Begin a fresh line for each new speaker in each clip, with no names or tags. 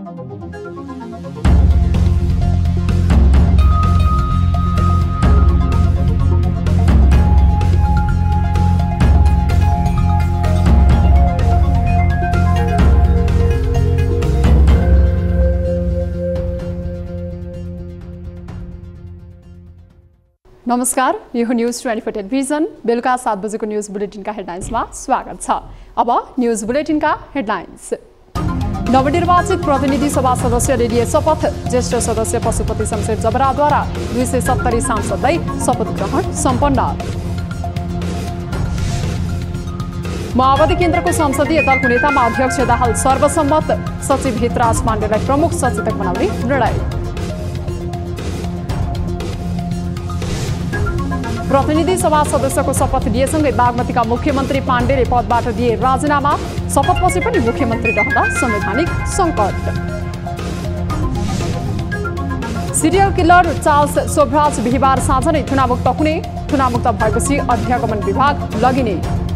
नमस्कार, यो हो न्यूज24 टेलिभिजन बेलुका 7 बजेको न्यूज बुलेटिनका हेडलाइन्समा स्वागत छ। अब न्यूज बुलेटिनका हेडलाइन्स। नवनिर्वाचित प्रतिनिधि सभा सदस्यले लिए शपथ। ज्येष्ठ सदस्य पशुपति शमशेर जबराद्वारा 270 सांसदलाई शपथ ग्रहण सम्पन्न। माओवादी केन्द्रको संसदीय दलको नेतामा अध्यक्ष दाहाल सर्वसम्मत। सचिव हितराज पाण्डेलाई प्रमुख सचेतक बनाउने निर्णय। प्रतिनिधि सभा सदस्यको शपथ लिएसँगै बागमतीका मुख्यमन्त्री पाण्डेले पदबाट दिए राजीनामा। शपथपछि पनि मुख्यमन्त्री रहँदा संवैधानिक सङ्कट। सिरियल किलर चार्ल्स सोभराज बिहिबार साँझ नै थुनामुक्त हुने। थुनामुक्त भएपछि अध्यागमन विभाग लगिने।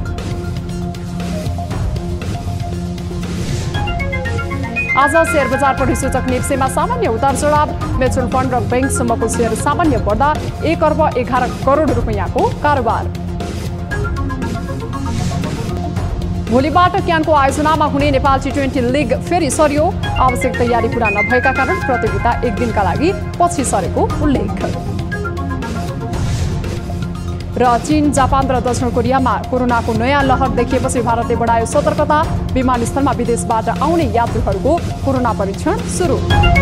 आज शेयर बजार परिसूचक नेप्सेमा सामान्य उतार चढाव। म्युचुअल फन्ड र बैंकसम्मको शेयर सामान्य बढ्दा 1 अर्ब 11 करोड रुपैयाँको कारोबार। भोलिबाट क्यानको आयोजनामा हुने नेपाल T20 लिग फेरि सरियो। आवश्यक तयारी पूरा नभएका कारण प्रतियोगिता 1 दिनका लागि पछि सरेको उल्लेख। र चीन, जापान र दक्षिण कोरियामा कोरोनाको नयाँ लहर देखिएपछि भारतले बढायो सतर्कता। विमानस्थलमा विदेशबाट आउने यात्रुहरूको कोरोना परीक्षण सुरु।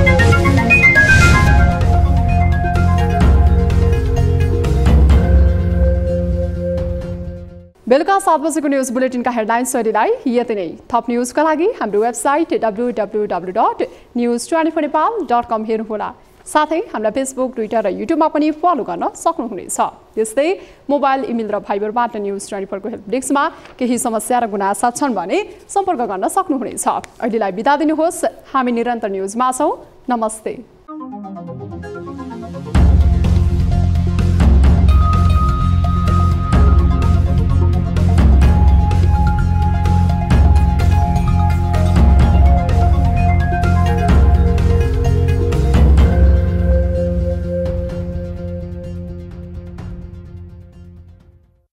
बेलुका 7 बजेको न्यूज बुलेटिनका हेडलाइन्स सहितलाई यति नै। थप न्यूजका लागि हाम्रो वेबसाइट www.news24nepal.com हेर्नुहोला। साथै हामीलाई फेसबुक, ट्विटर र युट्युबमा पनि फलो गर्न सक्नुहुनेछ। त्यस्तै मोबाइल, इमेल र भाइबरबाट न्यूज24 को हेल्प डेस्कमा केही समस्या र गुनासा छन् भने सम्पर्क गर्न सक्नुहुनेछ। अहिलेलाई बिदा दिनुहोस्। हामी निरन्तर न्यूजमा छौं। नमस्ते।